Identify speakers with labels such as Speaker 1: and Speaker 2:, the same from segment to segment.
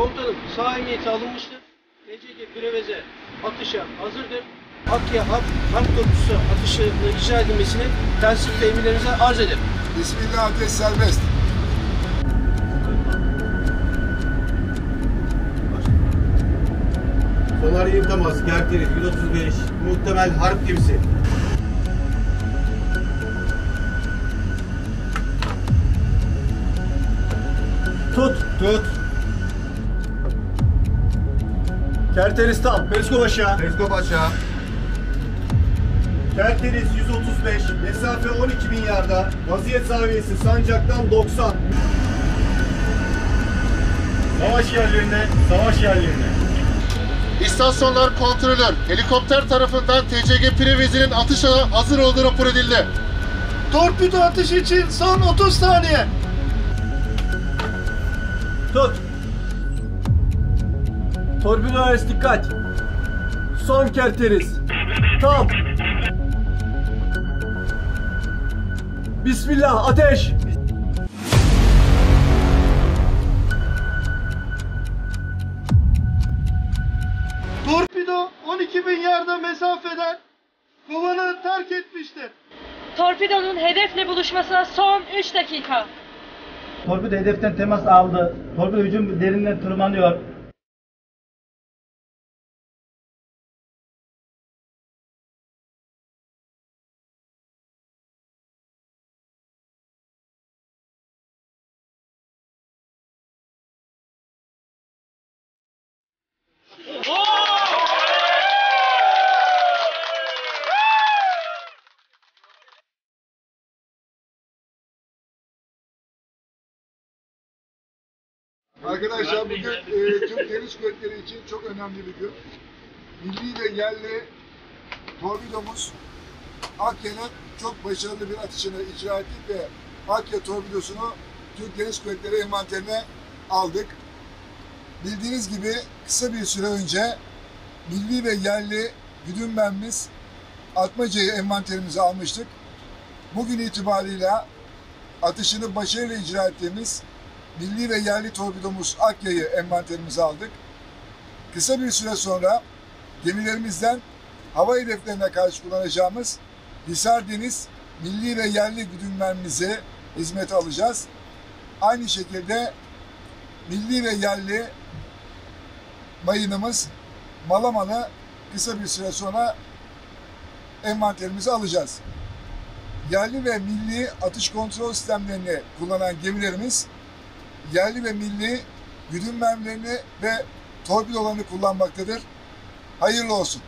Speaker 1: Komutanım sağ emniyeti alınmıştır. TCG Preveze atışa hazırdır. Akya harp topçusu atışını icra edilmesini telsizle emirlerinize arz ederim.
Speaker 2: Bismillah, ateş serbest.
Speaker 3: Sonar yığın teması, Kerteris 135, muhtemel harp gemisi.
Speaker 4: Tut. Kerteris tam. Periskop aşağı.
Speaker 3: Periskop aşağı.
Speaker 4: Kerteris 135. Mesafe 12.000 yarda. Vaziyet zaviyesi Sancak'tan 90. Savaş yerlerine.
Speaker 2: İstasyonlar kontrolör. Helikopter tarafından TCG Preveze'nin atışa hazır olduğu rapor edildi.
Speaker 4: Torpido atışı için son 30 saniye. Tut. Torpido arası dikkat. Son Kerteris. Tam. Bismillah, ateş. Torpido 12.000 yarda mesafeden kovanı terk etmiştir.
Speaker 5: Torpidonun hedefle buluşmasına son 3 dakika.
Speaker 6: Torpido hedeften temas aldı. Torpido hücum derinden tırmanıyor.
Speaker 2: Arkadaşlar bugün Türk Deniz Kuvvetleri için çok önemli bir gün. Milli ve yerli torpidomuz Akya'nın çok başarılı bir atışını icra ettik ve Akya torpidosunu Türk Deniz Kuvvetleri envanterine aldık. Bildiğiniz gibi kısa bir süre önce milli ve yerli güdüm mermimiz Atmaca'yı envanterimize almıştık. Bugün itibarıyla atışını başarıyla icra ettiğimiz milli ve yerli torpidomuz Akya'yı envanterimize aldık. Kısa bir süre sonra gemilerimizden hava hedeflerine karşı kullanacağımız Hisar Deniz milli ve yerli güdüm mermimizi hizmete alacağız. Aynı şekilde milli ve yerli mayınımız Malaman'ı kısa bir süre sonra envanterimize alacağız. Yerli ve milli atış kontrol sistemlerini kullanan gemilerimiz yerli ve milli güdüm mermilerini ve torpidolarını kullanmaktadır. Hayırlı olsun.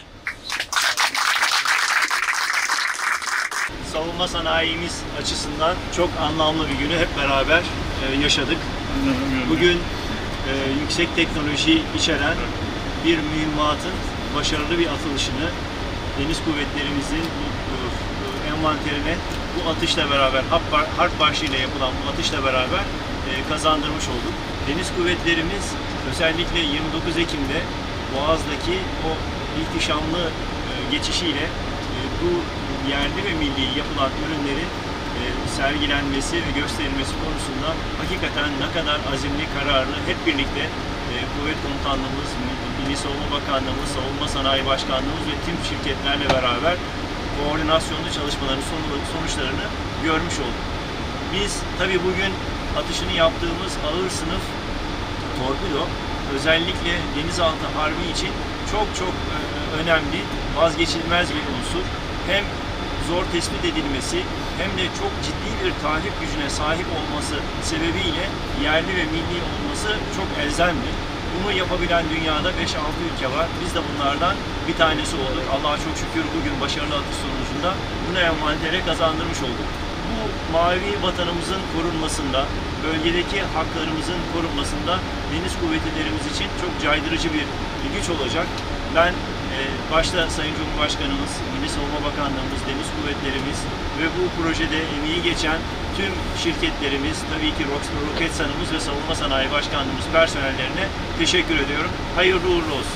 Speaker 7: Savunma sanayimiz açısından çok anlamlı bir günü hep beraber yaşadık. Bugün yüksek teknoloji içeren bir mühimmatın başarılı bir atılışını Deniz Kuvvetlerimizin envanterine bu atışla beraber, harp başlığıyla yapılan bu atışla beraber kazandırmış olduk. Deniz Kuvvetlerimiz özellikle 29 Ekim'de Boğaz'daki o ihtişamlı geçişiyle bu yerli ve milli yapılan ürünlerin sergilenmesi ve gösterilmesi konusunda hakikaten ne kadar azimli, kararlı, hep birlikte Kuvvet Komutanlığımız, Milli Savunma Bakanlığımız, Savunma Sanayi Başkanlığımız ve tüm şirketlerle beraber koordinasyonlu çalışmaların sonuçlarını görmüş olduk. Biz tabii bugün atışını yaptığımız ağır sınıf torpido özellikle denizaltı harbi için çok önemli, vazgeçilmez bir unsur. Hem zor tespit edilmesi hem de çok ciddi bir tahrip gücüne sahip olması sebebiyle yerli ve milli olması çok elzemdir. Bunu yapabilen dünyada 5-6 ülke var. Biz de bunlardan bir tanesi olduk. Allah'a çok şükür bugün başarılı atış sonucunda bunu envantere kazandırmış olduk. Bu mavi vatanımızın korunmasında, bölgedeki haklarımızın korunmasında deniz kuvvetlerimiz için çok caydırıcı bir güç olacak. Ben başta Sayın Cumhurbaşkanımız, Milli Savunma Bakanlığımız, Deniz Kuvvetlerimiz ve bu projede emeği geçen tüm şirketlerimiz, tabii ki Roketsan'ımız ve Savunma Sanayi Başkanlığımız personellerine teşekkür ediyorum. Hayırlı uğurlu olsun.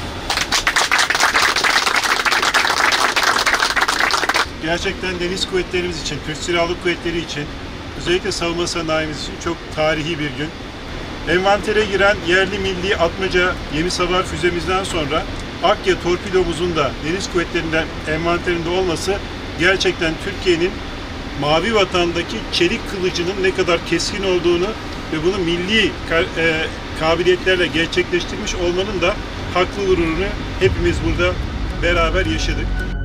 Speaker 8: Gerçekten Deniz Kuvvetlerimiz için, Türk Silahlı Kuvvetleri için, özellikle savunma sanayimiz için çok tarihi bir gün. Envantere giren yerli milli atmaca gemi-savar füzemizden sonra Akya torpidomuzun da deniz kuvvetlerinden envanterinde olması gerçekten Türkiye'nin Mavi Vatan'daki çelik kılıcının ne kadar keskin olduğunu ve bunu milli kabiliyetlerle gerçekleştirmiş olmanın da haklı gururunu hepimiz burada beraber yaşadık.